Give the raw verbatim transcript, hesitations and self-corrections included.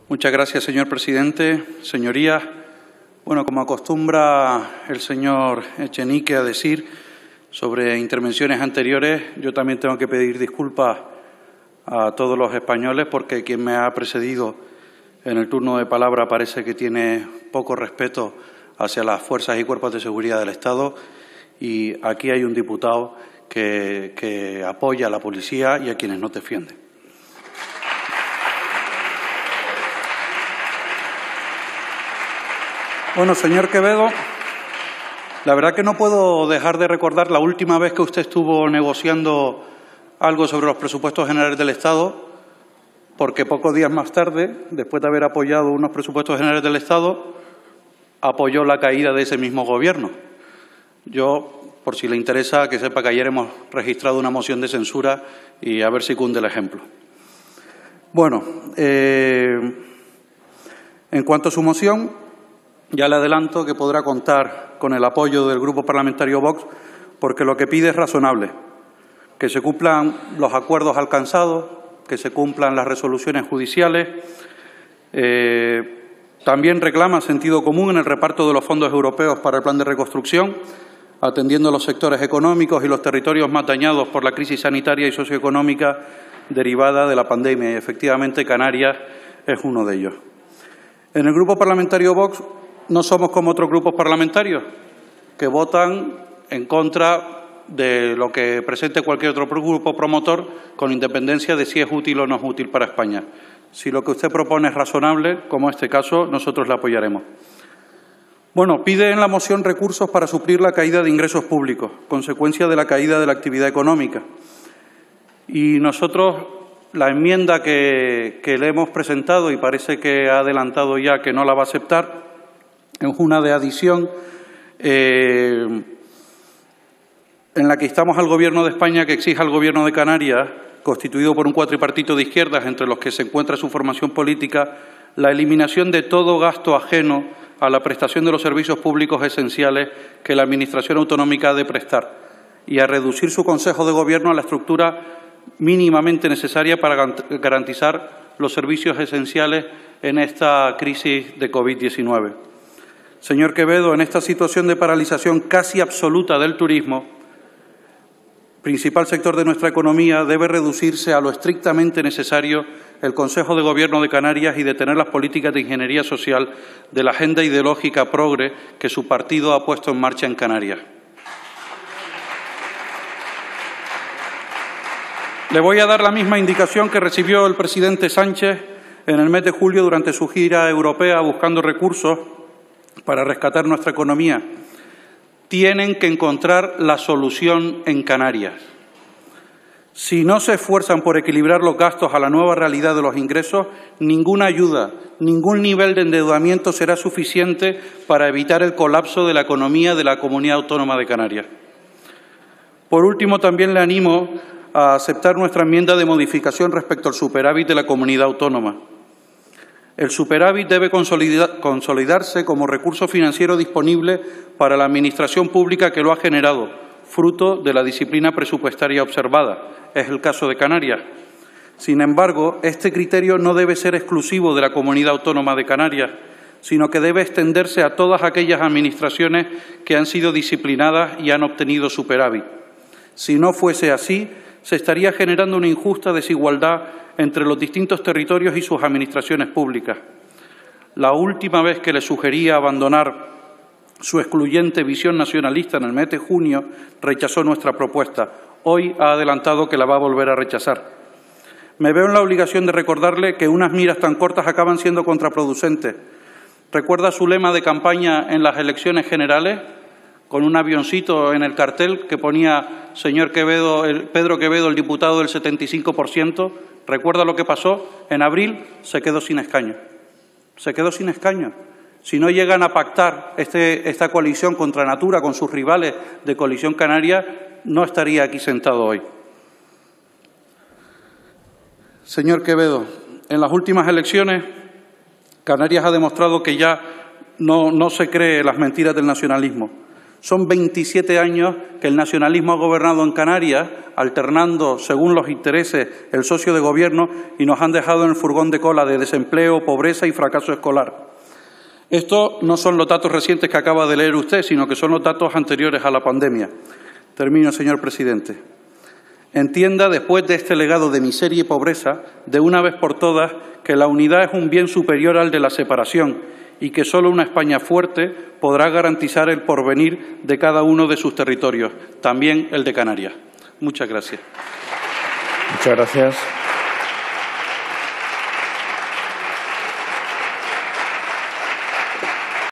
Muchas gracias, señor presidente. Señorías, bueno, como acostumbra el señor Echenique a decir sobre intervenciones anteriores, yo también tengo que pedir disculpas a todos los españoles porque quien me ha precedido en el turno de palabra parece que tiene poco respeto hacia las fuerzas y cuerpos de seguridad del Estado, y aquí hay un diputado que, que apoya a la policía y a quienes nos defienden. Bueno, señor Quevedo, la verdad que no puedo dejar de recordar la última vez que usted estuvo negociando algo sobre los presupuestos generales del Estado, porque pocos días más tarde, después de haber apoyado unos presupuestos generales del Estado, apoyó la caída de ese mismo Gobierno. Yo, por si le interesa, que sepa que ayer hemos registrado una moción de censura y a ver si cunde el ejemplo. Bueno, eh, en cuanto a su moción, ya le adelanto que podrá contar con el apoyo del Grupo Parlamentario Vox, porque lo que pide es razonable, que se cumplan los acuerdos alcanzados, que se cumplan las resoluciones judiciales. Eh, también reclama sentido común en el reparto de los fondos europeos para el plan de reconstrucción, atendiendo a los sectores económicos y los territorios más dañados por la crisis sanitaria y socioeconómica derivada de la pandemia, y efectivamente Canarias es uno de ellos. En el Grupo Parlamentario Vox no somos como otros grupos parlamentarios que votan en contra de lo que presente cualquier otro grupo promotor, con independencia de si es útil o no es útil para España. Si lo que usted propone es razonable, como este caso, nosotros le apoyaremos. Bueno, pide en la moción recursos para suplir la caída de ingresos públicos, consecuencia de la caída de la actividad económica. Y nosotros, la enmienda que, que le hemos presentado, y parece que ha adelantado ya que no la va a aceptar, es una de adición eh, en la que instamos al Gobierno de España que exija al Gobierno de Canarias, constituido por un cuatripartito de izquierdas, entre los que se encuentra su formación política, la eliminación de todo gasto ajeno a la prestación de los servicios públicos esenciales que la Administración autonómica ha de prestar, y a reducir su Consejo de Gobierno a la estructura mínimamente necesaria para garantizar los servicios esenciales en esta crisis de COVID diecinueve. Señor Quevedo, en esta situación de paralización casi absoluta del turismo, principal sector de nuestra economía, debe reducirse a lo estrictamente necesario el Consejo de Gobierno de Canarias y detener las políticas de ingeniería social de la agenda ideológica progre que su partido ha puesto en marcha en Canarias. Le voy a dar la misma indicación que recibió el presidente Sánchez en el mes de julio durante su gira europea buscando recursos para rescatar nuestra economía. Tienen que encontrar la solución en Canarias. Si no se esfuerzan por equilibrar los gastos a la nueva realidad de los ingresos, ninguna ayuda, ningún nivel de endeudamiento será suficiente para evitar el colapso de la economía de la Comunidad Autónoma de Canarias. Por último, también le animo a aceptar nuestra enmienda de modificación respecto al superávit de la Comunidad Autónoma. El superávit debe consolidarse como recurso financiero disponible para la Administración pública que lo ha generado, fruto de la disciplina presupuestaria observada. Es el caso de Canarias. Sin embargo, este criterio no debe ser exclusivo de la Comunidad Autónoma de Canarias, sino que debe extenderse a todas aquellas administraciones que han sido disciplinadas y han obtenido superávit. Si no fuese así, se estaría generando una injusta desigualdad entre los distintos territorios y sus administraciones públicas. La última vez que le sugería abandonar su excluyente visión nacionalista en el mes de junio, rechazó nuestra propuesta. Hoy ha adelantado que la va a volver a rechazar. Me veo en la obligación de recordarle que unas miras tan cortas acaban siendo contraproducentes. ¿Recuerda su lema de campaña en las elecciones generales? Con un avioncito en el cartel que ponía señor Quevedo, el, Pedro Quevedo, el diputado del setenta y cinco por ciento. ¿Recuerda lo que pasó? En abril se quedó sin escaño. Se quedó sin escaño. Si no llegan a pactar este, esta coalición contra Natura con sus rivales de Coalición Canaria, no estaría aquí sentado hoy. Señor Quevedo, en las últimas elecciones, Canarias ha demostrado que ya no, no se cree las mentiras del nacionalismo. Son veintisiete años que el nacionalismo ha gobernado en Canarias, alternando según los intereses el socio de gobierno y nos han dejado en el furgón de cola de desempleo, pobreza y fracaso escolar. Estos no son los datos recientes que acaba de leer usted, sino que son los datos anteriores a la pandemia. Termino, señor presidente. Entienda, después de este legado de miseria y pobreza, de una vez por todas, que la unidad es un bien superior al de la separación y que solo una España fuerte podrá garantizar el porvenir de cada uno de sus territorios, también el de Canarias. Muchas gracias. Muchas gracias.